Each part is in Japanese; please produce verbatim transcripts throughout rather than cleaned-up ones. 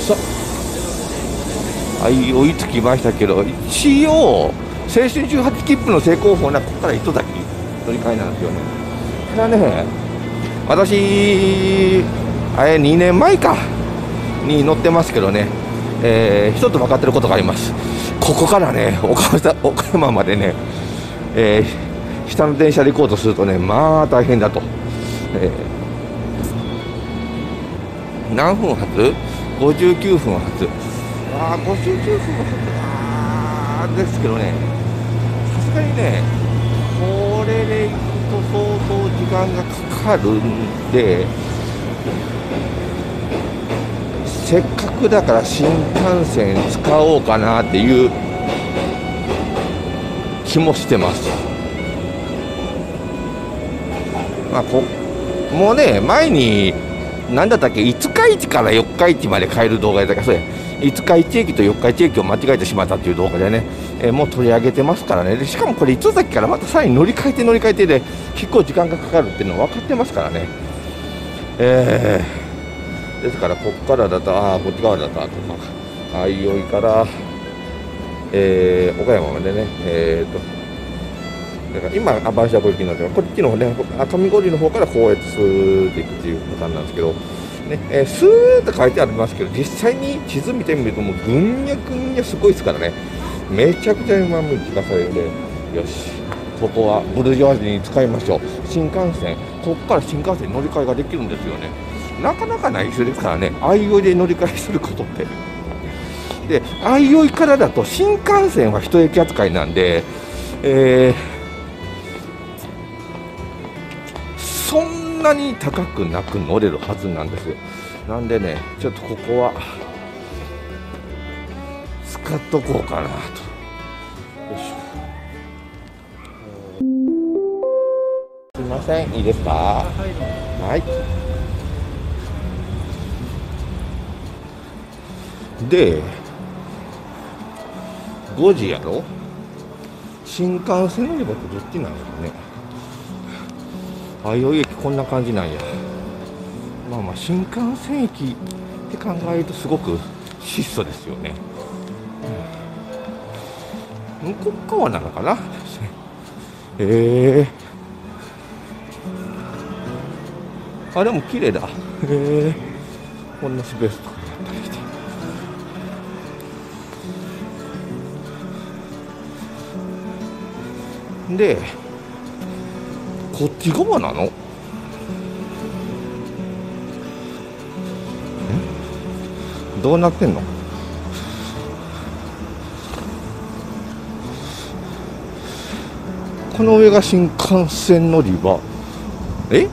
さはい、追いつきましたけど、一応青春じゅうはち切符の正攻法なここから糸崎乗り換えなんですよね。ただね、私あれにねんまえかに乗ってますけどね、えー、一つ分かってることがあります。ここからね岡山、岡山までね、えー、下の電車で行こうとするとね、まあ大変だと、えー、何分発 ?ごじゅうきゅうふん発、ああごじゅうきゅうふん発あーですけどね、さすがにねこれで行くと相当時間がかかるんで、せっかくだから新幹線使おうかなっていう気もしてます。まあ、こもうね前に何だったっけ、五日市から四日市まで帰る動画だから、それ五日市駅と四日市駅を間違えてしまったっていう動画でね、えー、もう取り上げてますからね。でしかもこれ糸崎からまたさらに乗り換えて乗り換えてで結構時間がかかるっていうのは分かってますからね。えー、ですからここからだと、ああこっち側だったとか、相生から、えー、岡山までね、えーとだから今網走小雪になって、こっちの方ね赤身堀の方からこうやってスーッていくっていうパターンなんですけどね、えー、スーッと書いてありますけど、実際に地図見てみるともうぐんやぐんやすごいですからね、めちゃくちゃ今向き出されるんで、よしここはブルジョワジーに使いましょう。新幹線、ここから新幹線乗り換えができるんですよね。なかなかない人ですからね、相生で乗り換えすることって。で相生からだと新幹線は一駅扱いなんで、えーそんなに高くなく乗れるはずなんですよ。なんでね、ちょっとここは使っとこうかなと。よいしょ。すいません、いいですか。はい。で、ごじやろ。新幹線乗り場ってどっちなんですかね。相生駅こんな感じなんや。まあまあ新幹線駅って考えるとすごく質素ですよね。向こう側なのかな。えー、あでも綺麗だ。へえ、こんなスペースとかやったりして。でこっち側なの？ん？どうなってんの？この上が新幹線乗り場。え？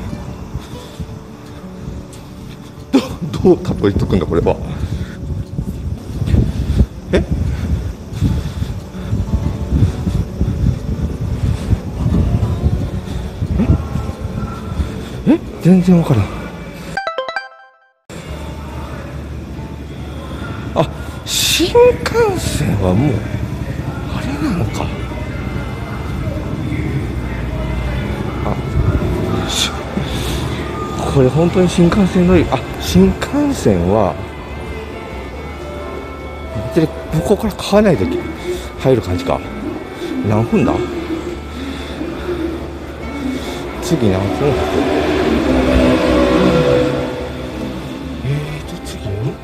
ど、どうたどり着くんだこれは。え？え？全然わからん。あ、新幹線はもうあれなのか。あ、これ本当に新幹線乗り、あ、新幹線はで向こうから買わないと入る感じか。何分だ？次何分？えーと次に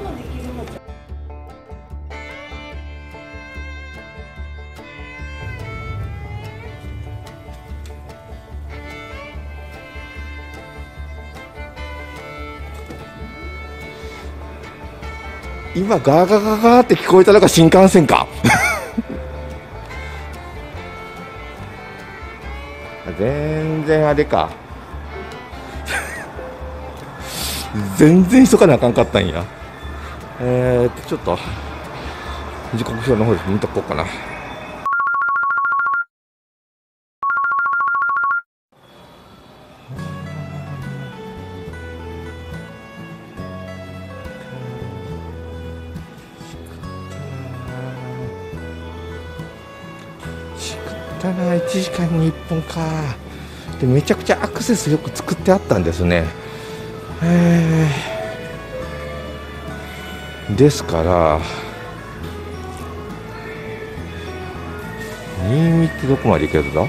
今ガーガーガーガーって聞こえたのが新幹線か。全然あれか。全然急がなあかんかったんや。えーっとちょっと時刻表の方で見とこうかな。ただいちじかんにいっぽんか。でめちゃくちゃアクセスよく作ってあったんですね。えですから新見ってどこまで行けるんだ。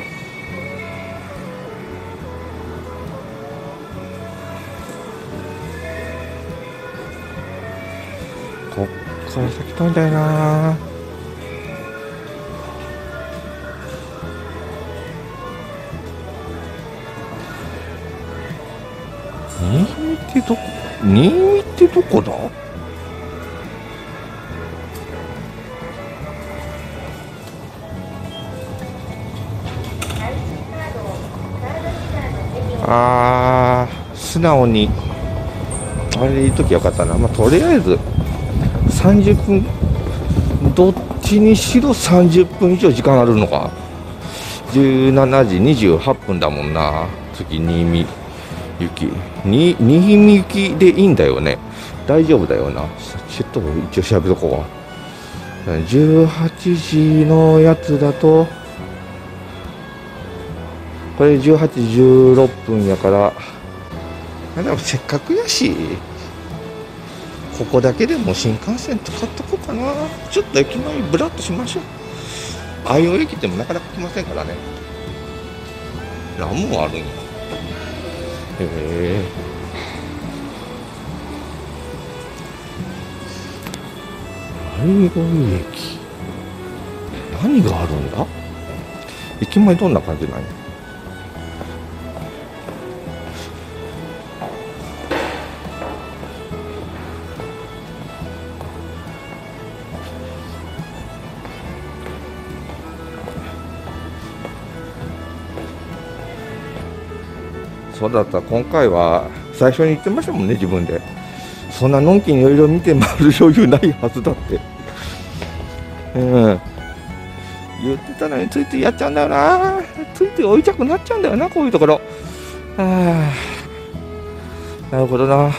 こっから先飛んだよな。新見ってどこ新見ってどこだ。あー、素直にあれ言っときゃよかったな。まあ、とりあえずさんじゅっぷん、どっちにしろさんじゅっぷん以上時間あるのか。じゅうしちじにじゅうはっぷんだもんな。次新見行きに新見行きでいいんだよね。大丈夫だよな。ちょっと一応調べとこう。じゅうはちじのやつだとこれじゅうはちじじゅうろっぷんやから、あ、でもせっかくやしここだけでも新幹線使っとこうかな。ちょっと駅前ブラッとしましょう。あいお駅でもなかなか来ませんからね。ラムもあるんや。へえ。あいお駅何があるんだ。駅前どんな感じなんや。そうだった。今回は最初に言ってましたもんね、自分で。そんなのんきにいろいろ見て回る余裕ないはずだって、うん、言ってたのについついやっちゃうんだよな。ついつい置いたくなっちゃうんだよな、こういうところ。ああ、なるほどな。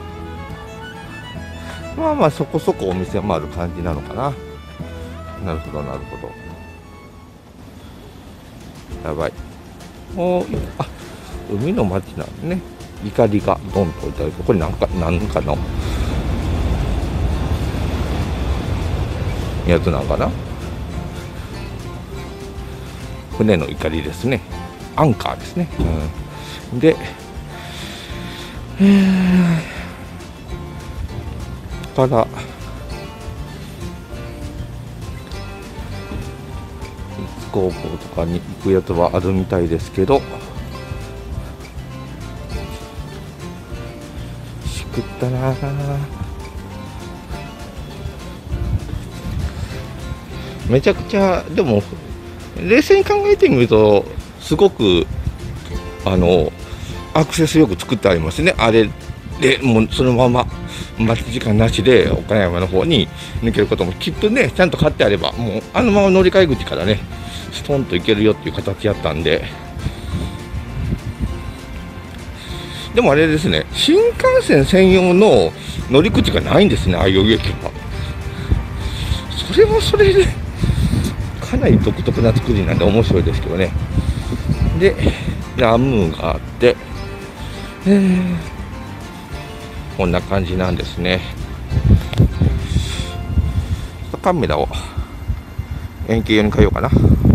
まあまあそこそこお店もある感じなのかな。なるほどなるほど。やばい。おー、あ、海の町なんでね。怒りがドンと置いてある。これなんかなんかのやつなんかな。船の怒りですね。アンカーですね。うん、で、えー、から高校とかに行くやつはあるみたいですけど、しくったな。めちゃくちゃでも冷静に考えてみるとすごくあのアクセスよく作ってありますね。あれでもうそのまま待ち時間なしで岡山の方に抜けることもきっとね、ちゃんと買ってあればもうあのまま乗り換え口からねストンと行けるよっていう形やったんで。でもあれですね、新幹線専用の乗り口がないんですね、あいお駅は。それはそれでかなり独特な作りなんで面白いですけどね。でラムーがあって、えー、こんな感じなんですね。カメラを円形用に変えようかな。